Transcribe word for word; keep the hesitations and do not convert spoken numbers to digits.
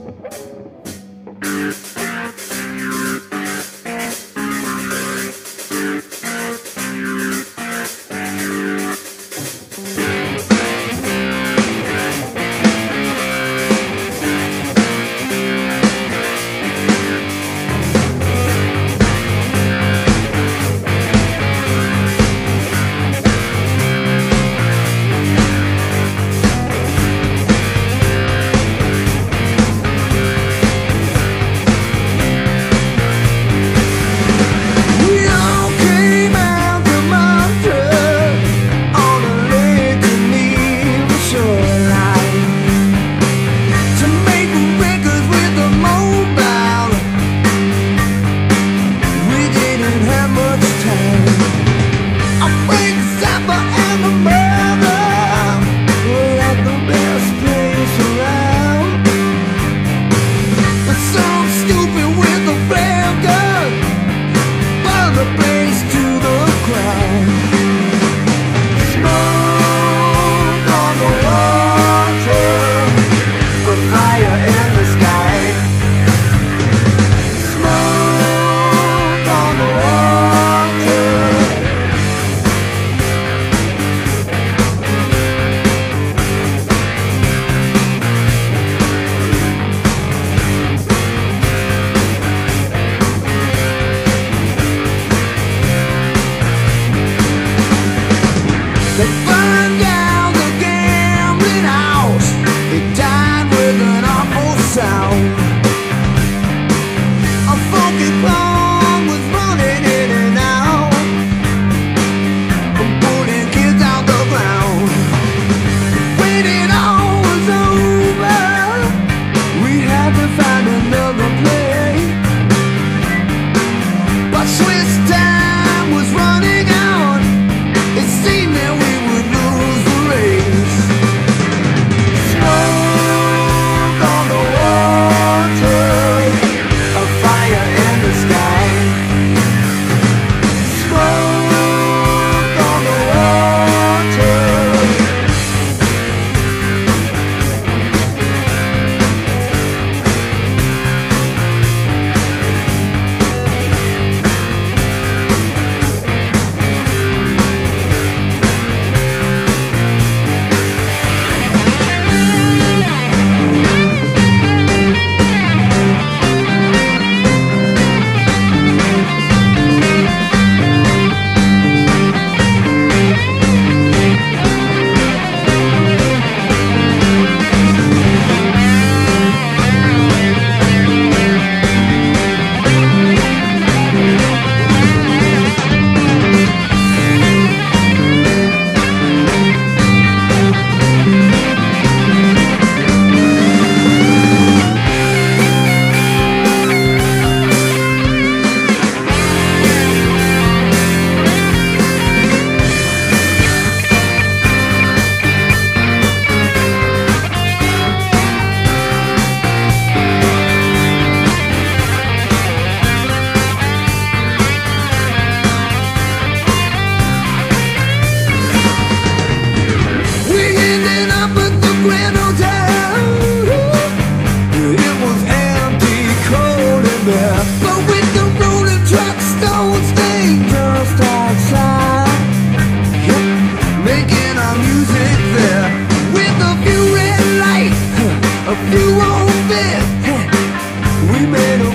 They burned down the gambling house. It died with an awful sound. A funky clown was running in and out, pulling kids out the ground. When it all was over, we had to find another play. But Swiss time was running out. It seemed that we would lose the race. Smoke on the water, a fire in the sky. Smoke on the water. Grand Hotel. It was empty, cold and bare, but with the rolling truck stones staying just outside, yep, making our music there. With a few red lights, a few old beds, we made a